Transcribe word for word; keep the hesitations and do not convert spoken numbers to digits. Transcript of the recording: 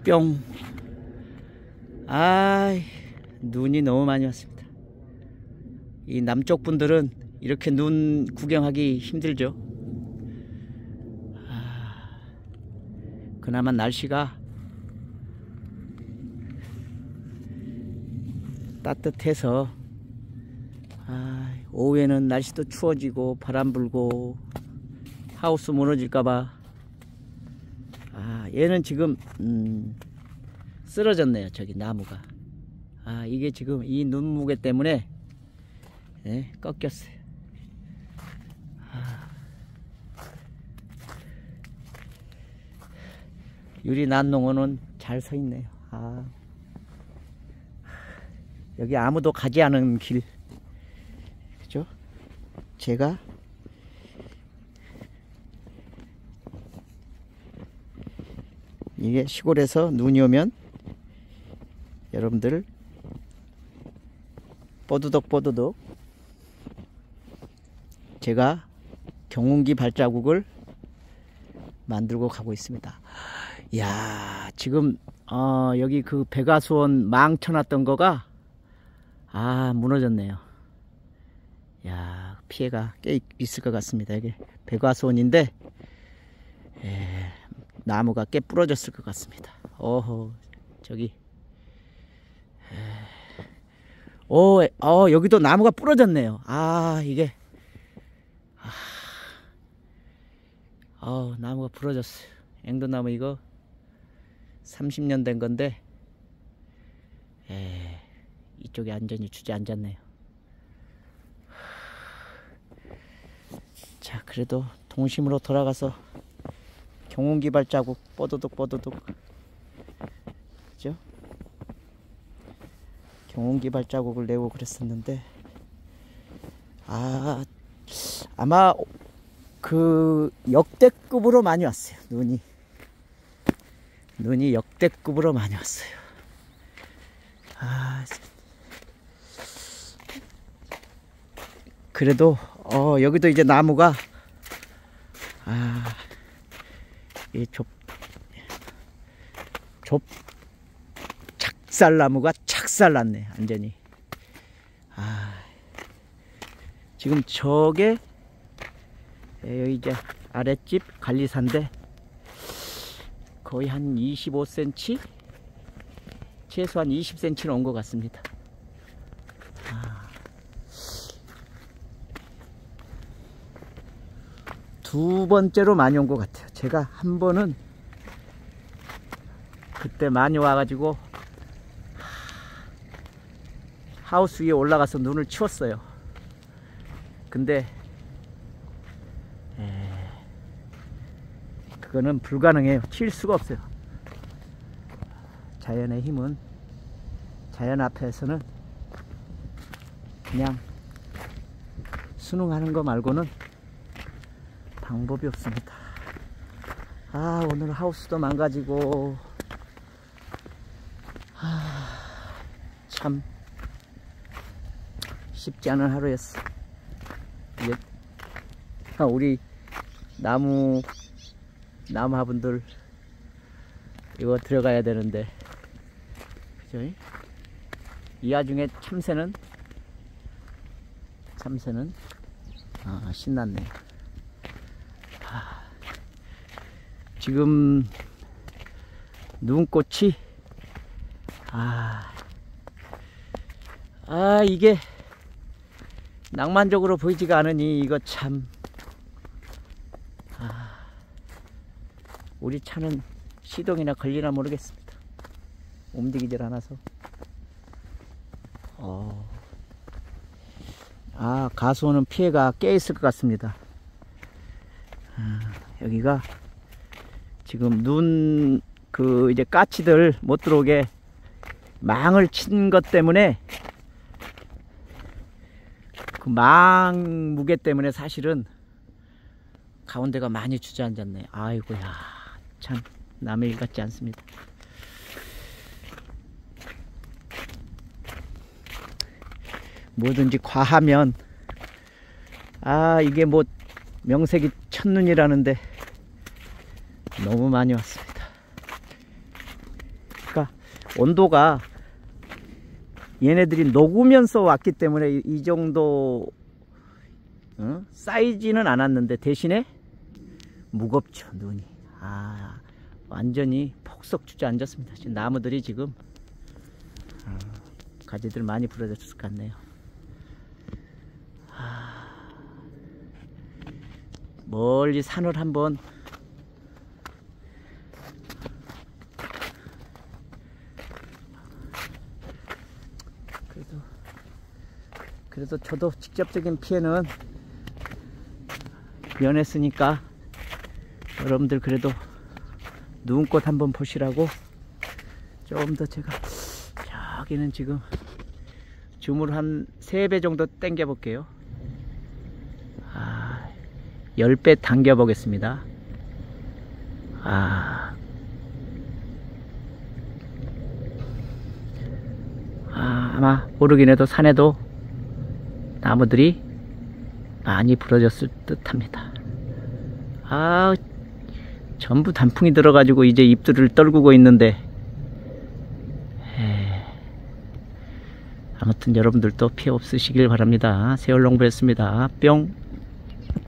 뿅. 아, 눈이 너무 많이 왔습니다. 이 남쪽 분들은 이렇게 눈 구경하기 힘들죠. 아, 그나마 날씨가 따뜻해서 아, 오후에는 날씨도 추워지고 바람 불고 하우스 무너질까봐. 아, 얘는 지금 음, 쓰러졌네요. 저기 나무가. 아, 이게 지금 이 눈무게 때문에 예, 꺾였어요. 아, 유리 난농어는 잘 서 있네요. 아, 여기 아무도 가지 않은 길, 그죠? 제가 이게 시골에서 눈이 오면 여러분들 뽀드득 뽀드득 제가 경운기 발자국을 만들고 가고 있습니다. 이야, 지금 어, 여기 그 백화수원 망쳐놨던 거가 아, 무너졌네요. 야, 피해가 꽤 있을 것 같습니다. 이게 백화수원인데 에, 나무가 꽤 부러졌을 것 같습니다. 어허, 저기 에, 오, 어, 여기도 나무가 부러졌네요. 아, 이게 아, 어, 나무가 부러졌어요. 앵도나무 이거 삼십 년 된 건데 에, 이쪽에 안전히 주저앉았네요. 자, 그래도 동심으로 돌아가서 경운기 발자국 뽀드득 뽀드득, 그죠? 경운기 발자국을 내고 그랬었는데 아, 아마 그 역대급으로 많이 왔어요. 눈이 눈이 역대급으로 많이 왔어요. 아, 그래도 어, 여기도 이제 나무가 아, 이 좁, 좁 작살나무가 착살났네 완전히. 아, 지금 저게 여기 이제 아랫집 관리사인데 거의 한 이십오 센티미터, 최소한 이십 센티미터는 온 것 같습니다. 아, 두 번째로 많이 온 것 같아요. 제가 한 번은 그때 많이 와가지고 하우스 위에 올라가서 눈을 치웠어요. 근데 에... 그거는 불가능해요. 칠 수가 없어요. 자연의 힘은, 자연 앞에서는 그냥 순응하는 거 말고는 방법이 없습니다. 아, 오늘 하우스도 망가지고 아, 참 쉽지 않은 하루였어. 이게 우리 나무 나무화분들 이거 들어가야 되는데, 그죠? 이 와중에 참새는 참새는 아, 신났네. 아, 지금 눈꽃이 아, 아 이게 낭만적으로 보이지가 않으니 이거 참. 아, 우리 차는 시동이나 걸리나 모르겠습니다. 움직이질 않아서. 어. 아, 가수원은 피해가 꽤 있을 것 같습니다. 아, 여기가 지금 눈 그 이제 까치들 못 들어오게 망을 친 것 때문에, 그 망 무게 때문에 사실은 가운데가 많이 주저앉았네. 아이고야, 참 남의 일 같지 않습니다. 뭐든지 과하면 아, 이게 뭐 명색이 첫눈이라는데 너무 많이 왔습니다. 온도가 얘네들이 녹으면서 왔기 때문에 이, 이 정도 어? 쌓이지는 않았는데 대신에 무겁죠. 눈이. 아, 완전히 폭석 주저앉았습니다. 지금 나무들이 지금 어, 가지들 많이 부러졌을 것 같네요. 아, 멀리 산을 한번 그래도 그래도 저도 직접적인 피해는 면했으니까 여러분들 그래도 눈꽃 한번 보시라고 좀 더 제가 저기는 지금 줌을 한 세 배 정도 당겨 볼게요. 아, 십 배 당겨 보겠습니다. 아, 아, 아마 모르긴 해도 산에도 나무들이 많이 부러졌을 듯 합니다. 아, 전부 단풍이 들어가지고 이제 잎들을 떨구고 있는데, 에이, 아무튼 여러분들도 피해 없으시길 바랍니다. 세월농부였습니다. 뿅.